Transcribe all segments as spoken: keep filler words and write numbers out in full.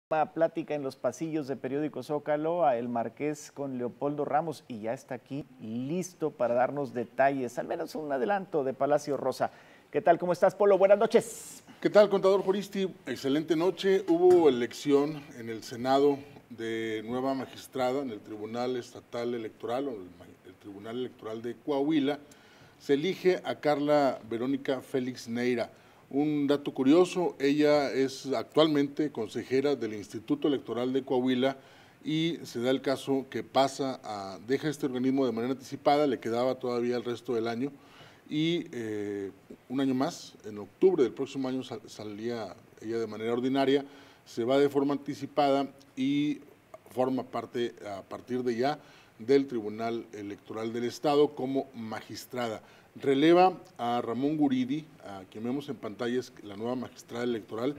Plática en los pasillos de Periódico Zócalo a El Marqués con Leopoldo Ramos y ya está aquí listo para darnos detalles, al menos un adelanto de Palacio Rosa. ¿Qué tal? ¿Cómo estás, Polo? Buenas noches. ¿Qué tal, contador Juaristi? Excelente noche. Hubo elección en el Senado de nueva magistrada en el Tribunal Estatal Electoral o el, el Tribunal Electoral de Coahuila. Se elige a Carla Verónica Félix Neira. Un dato curioso, ella es actualmente consejera del Instituto Electoral de Coahuila y se da el caso que pasa a, deja este organismo de manera anticipada, le quedaba todavía el resto del año y eh, un año más, en octubre del próximo año sal, salía ella de manera ordinaria, se va de forma anticipada y forma parte a partir de ya del Tribunal Electoral del Estado como magistrada. Releva a Ramón Guridi, a quien vemos en pantalla es la nueva magistrada electoral,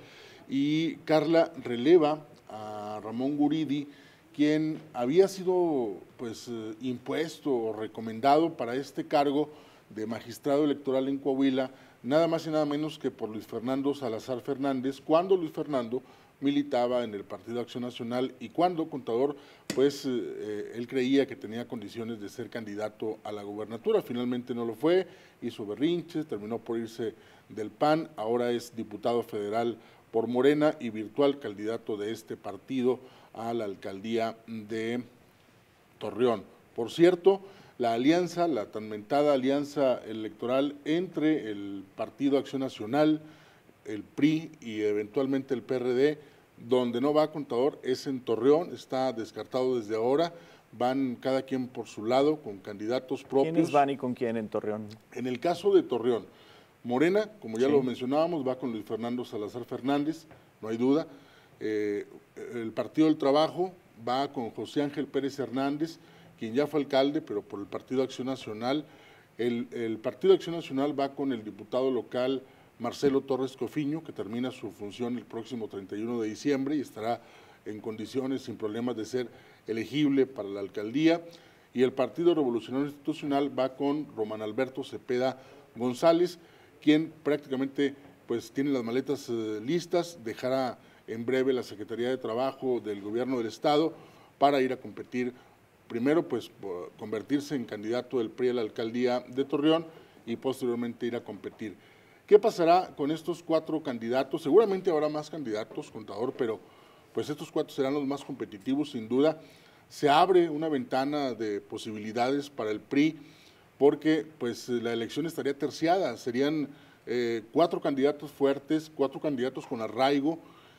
y Carla releva a Ramón Guridi, quien había sido pues impuesto o recomendado para este cargo de magistrado electoral en Coahuila, nada más y nada menos que por Luis Fernando Salazar Fernández, cuando Luis Fernando militaba en el Partido Acción Nacional y cuando, contador, pues eh, él creía que tenía condiciones de ser candidato a la gubernatura, finalmente no lo fue, hizo berrinches, terminó por irse del P A N, ahora es diputado federal por Morena y virtual candidato de este partido a la alcaldía de Torreón. Por cierto, la alianza, la tan mentada alianza electoral entre el Partido Acción Nacional, el P R I y eventualmente el P R D, donde no va, contador, es en Torreón, está descartado desde ahora, van cada quien por su lado con candidatos propios. ¿Quiénes van y con quién en Torreón? En el caso de Torreón, Morena, como ya sí. lo mencionábamos, va con Luis Fernando Salazar Fernández, no hay duda. Eh, el Partido del Trabajo va con José Ángel Pérez Hernández, quien ya fue alcalde, pero por el Partido Acción Nacional. El, el Partido Acción Nacional va con el diputado local Marcelo Torres Cofiño, que termina su función el próximo treinta y uno de diciembre y estará en condiciones sin problemas de ser elegible para la alcaldía. Y el Partido Revolucionario Institucional va con Román Alberto Cepeda González, quien prácticamente pues tiene las maletas eh, listas, dejará en breve la Secretaría de Trabajo del Gobierno del Estado para ir a competir, primero pues convertirse en candidato del P R I a la alcaldía de Torreón y posteriormente ir a competir. ¿Qué pasará con estos cuatro candidatos? Seguramente habrá más candidatos, contador, pero pues estos cuatro serán los más competitivos, sin duda. Se abre una ventana de posibilidades para el P R I, porque pues la elección estaría terciada, serían eh, cuatro candidatos fuertes, cuatro candidatos con arraigo,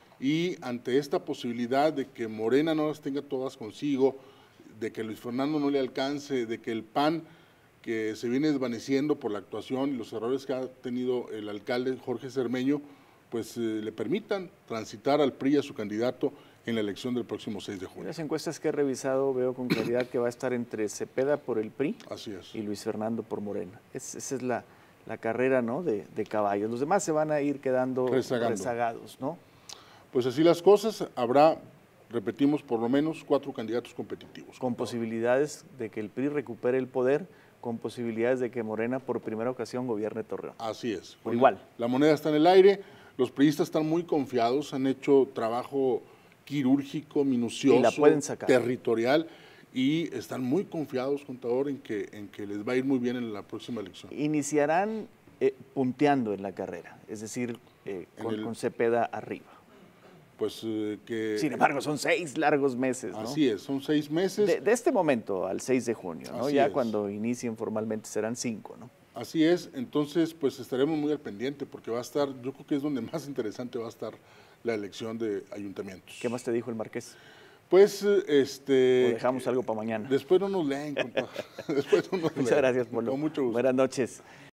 y ante esta posibilidad de que Morena no las tenga todas consigo, de que Luis Fernando no le alcance, de que el P A N, que se viene desvaneciendo por la actuación y los errores que ha tenido el alcalde Jorge Cermeño, pues eh, le permitan transitar al P R I a su candidato en la elección del próximo seis de junio. En las encuestas que he revisado veo con claridad que va a estar entre Cepeda por el P R I Así es. y Luis Fernando por Morena. Es, esa es la, la carrera, ¿no?, de, de caballos. Los demás se van a ir quedando Rezagando. rezagados, ¿no? Pues así las cosas, habrá, repetimos, por lo menos cuatro candidatos competitivos. Con posibilidades de que el P R I recupere el poder, con posibilidades de que Morena por primera ocasión gobierne Torreón. Así es. Por igual. La moneda está en el aire, los priistas están muy confiados, han hecho trabajo quirúrgico, minucioso, y la pueden sacar. territorial, y están muy confiados, contador, en que, en que les va a ir muy bien en la próxima elección. Iniciarán eh, punteando en la carrera, es decir, eh, con, el, con Cepeda arriba. Pues eh, que… Sin embargo, son seis largos meses, ¿no? Así es, son seis meses. De, de este momento al seis de junio, ¿no? Así Ya es. Cuando inicien formalmente serán cinco, ¿no? Así es, entonces pues estaremos muy al pendiente porque va a estar, yo creo que es donde más interesante va a estar la elección de ayuntamientos. ¿Qué más te dijo el Marqués? Pues, este… ¿O dejamos algo para mañana? Después no nos leen, compa. Después no nos Muchas leen. gracias, Polo. Con mucho gusto. Buenas noches.